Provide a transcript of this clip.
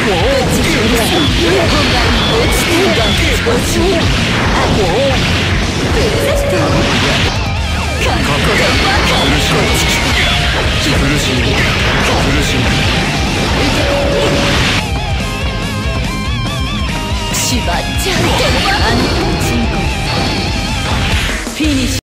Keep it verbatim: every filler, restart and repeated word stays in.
しばっちゃう。あの子のチンコフィニッシュ。